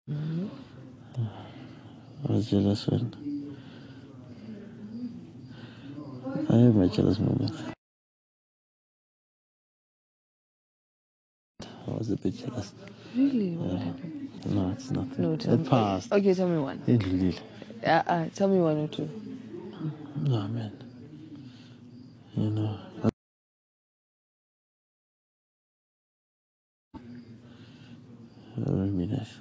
I was jealous when I have my jealous moments. I was a bit jealous. Really? What happened? No, it's nothing. No, It passed. Okay, tell me one. Tell me one or two. No, man. You know. That would be nice.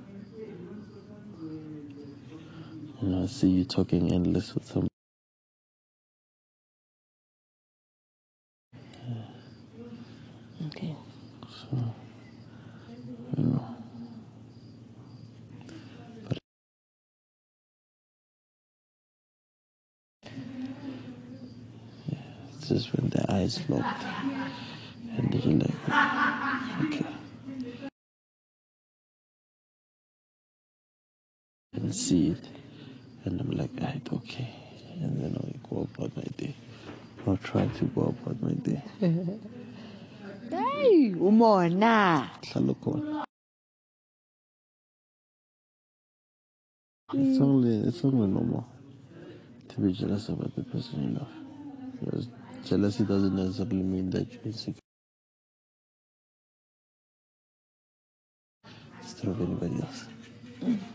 You know, I see you talking endless with some. Okay. So, you know. But yeah, it's just when the eyes locked and then you're like, okay. And see it. And I'm like, right, okay. And then I go about my day. I'll try to go about my day. Hey, umona. It's only normal to be jealous about the person you love. Because jealousy doesn't necessarily mean that you're insecure instead of anybody else.